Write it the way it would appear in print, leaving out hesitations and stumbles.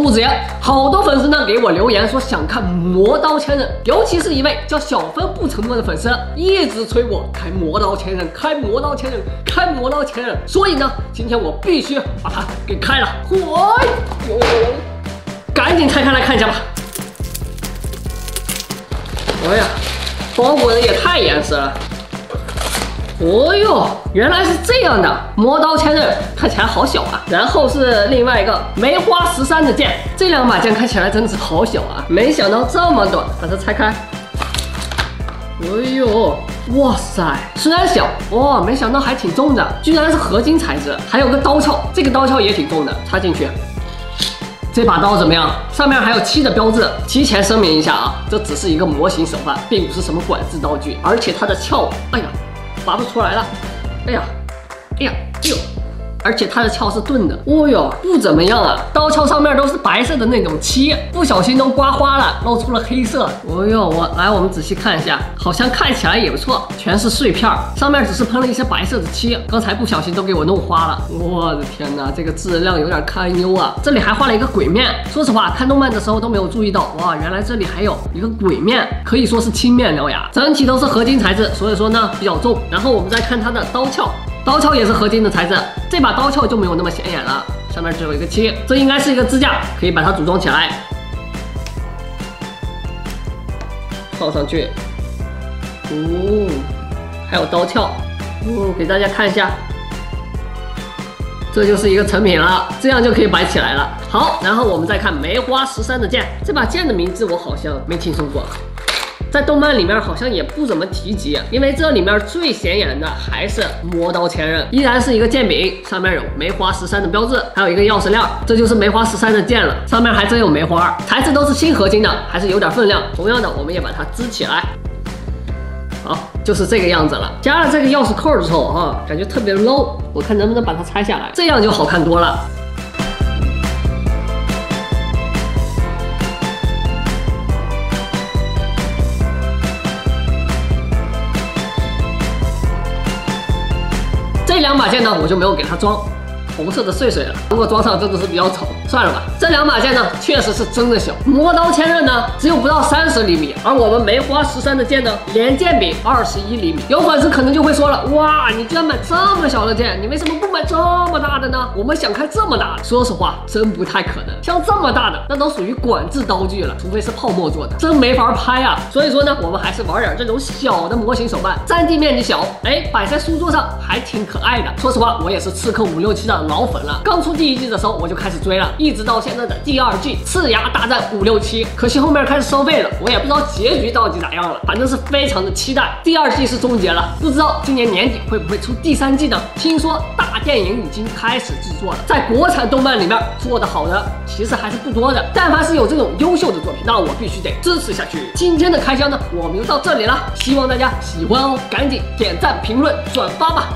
不止，好多粉丝呢给我留言说想看魔刀千刃，尤其是一位叫小分不承诺的粉丝，一直催我开魔刀千刃，开魔刀千刃，开魔刀千刃。所以呢，今天我必须把它给开了。赶紧拆开来看一下吧。哎呀，包裹的也太严实了。哦哟，原来是这样的，魔刀千刃看起来好小啊。然后是另外一个梅花13的剑，这两把剑看起来真的是好小啊，没想到这么短。把它拆开。哎呦，哇塞，虽然小，哇，没想到还挺重的，居然是合金材质，还有个刀鞘，这个刀鞘也挺重的，插进去。这把刀怎么样？上面还有7的标志。提前声明一下啊，这只是一个模型手办，并不是什么管制道具，而且它的鞘，哎呀，拔不出来了，哎呀，哎呀，哎呦，而且它的鞘是钝的，哦哟，不怎么样啊。刀鞘上面都是白色的那种漆，不小心都刮花了，露出了黑色。哦哟，我们仔细看一下，好像看起来也不错，全是碎片，上面只是喷了一些白色的漆，刚才不小心都给我弄花了。我的天哪，这个质量有点堪忧啊！这里还画了一个鬼面，说实话，看动漫的时候都没有注意到，哇，原来这里还有一个鬼面，可以说是青面獠牙，整体都是合金材质，所以说呢比较重。然后我们再看它的刀鞘。刀鞘也是合金的材质，这把刀鞘就没有那么显眼了，上面只有一个漆，这应该是一个支架，可以把它组装起来，放上去。哦，还有刀鞘，给大家看一下，这就是一个成品了，这样就可以摆起来了。好，然后我们再看梅花13的剑，这把剑的名字我好像没听说过。在动漫里面好像也不怎么提及，因为这里面最显眼的还是魔刀千刃，依然是一个剑柄，上面有梅花13的标志，还有一个钥匙链，这就是梅花13的剑了，上面还真有梅花，材质都是锌合金的，还是有点分量。同样的，我们也把它支起来，好，就是这个样子了。加了这个钥匙扣之后啊，感觉特别 low， 我看能不能把它拆下来，这样就好看多了。这两把剑呢，我就没有给它装红色的碎碎了，如果装上真的是比较丑，算了吧。这两把剑呢，确实是真的小。魔刀千刃呢，只有不到30厘米，而我们梅花13的剑呢，连剑柄21厘米。有粉丝可能就会说了，哇，你居然买这么小的剑，你为什么不买这么大的呢？我们想开这么大的，说实话，真不太可能。像这么大的，那都属于管制刀具了，除非是泡沫做的，真没法拍啊。所以说呢，我们还是玩点这种小的模型手办，占地面积小，哎，摆在书桌上还挺可爱的。说实话，我也是刺客567的老粉了，刚出第1季的时候我就开始追了，一直到现在的第2季《刺牙大战567》，可惜后面开始收费了，我也不知道结局到底咋样了，反正是非常的期待。第2季是终结了，不知道今年年底会不会出第3季呢？听说大电影已经开始制作了，在国产动漫里面做得好的其实还是不多的，但凡是有这种优秀的作品，那我必须得支持下去。今天的开箱呢，我们就到这里了，希望大家喜欢哦，赶紧点赞、评论、转发吧。